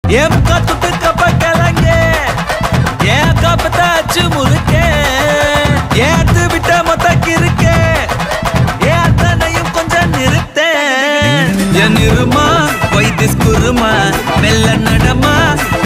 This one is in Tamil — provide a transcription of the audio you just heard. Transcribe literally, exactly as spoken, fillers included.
ஏன் காத்துட்டு கப்பக்கலங்க ஏன் காப்பத்தாச்சு முழுக்கே ஏத்து விட்ட மொத்தக்கு இருக்கே ஏன் அத்தனையும் கொஞ்சம் நிறுத்தேன் என் இருமா வைத்திஸ் குருமா மெல்ல நடமா